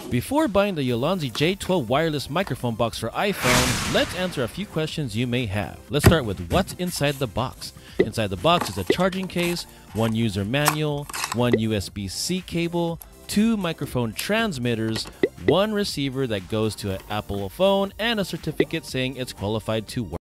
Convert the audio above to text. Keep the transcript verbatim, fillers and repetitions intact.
Before buying the Ulanzi J twelve wireless microphone box for iPhone, let's answer a few questions you may have. Let's start with what's inside the box. Inside the box is a charging case, one user manual, one U S B C cable, two microphone transmitters, one receiver that goes to an Apple phone, and a certificate saying it's qualified to work.